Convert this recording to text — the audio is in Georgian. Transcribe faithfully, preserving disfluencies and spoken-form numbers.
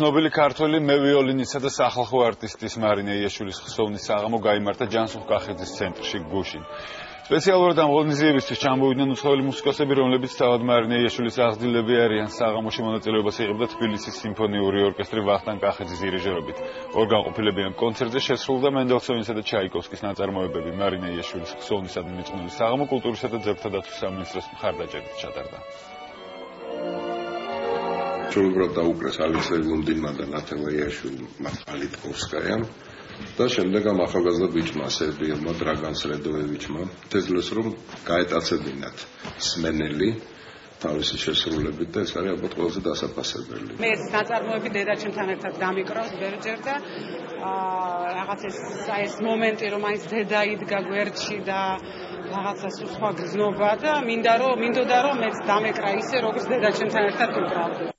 ცნობილი ქართველი მევიოლინისა და სახალხო არტისტის მარინე იაშვილის ხსოვნის საღამო გაიმართა ჯანსუღ კახიძის ცენტრში გუშინ. სპეციალურად ამ ღონისძიებისთვის ჩამოვიდნენ უცხოელი მუსიკოსები, რომლებიც თავად მარინე იაშვილის აღზრდილები არიან. საღამოში მონაწილეობას იღებდა თბილისის სიმფონიური ორკესტრი ვახტანგ კახიძის დირიჟორობით. ორ განყოფილებიან კონცერტზე შესრულდა მენდელსოინისა და ჩაიკოვსკის ნაწარმოებები. მარინე იაშვილის ხსოვნისადმი მიწყნული საღამო კულტურისა და ძეგლთა დაცვის სამინისტროს მხარდაჭერით ჩატარდა. Ჩოლბრატ დაუკრეს ალექსეი ლუნდინმა და ნათელა იაშვილმა პოლიტკოვსკაიამ და შემდეგ ამ ახალგაზრდა ბიჭმა სერბიელმა დრაგან სრედოვევიჩმა თეძლეს რომ გაეტაცებინათ სმენელი თავისი შესრულებით და ეს არის ალბათ ყველაზე დასაფასებელი. მე ეს ნაწარმოები დედაჩემთან ერთად გამიკრავს ბერჯერ და რაღაც ეს ეს მომენტი რომ აი დედა იდგა გვერდში და რაღაცა სხვა გზნობა და მინდა რომ მინდოდა რომ მეც დამეკრა ისე როგორც დედაჩემთან ერთად ვიკრავდი.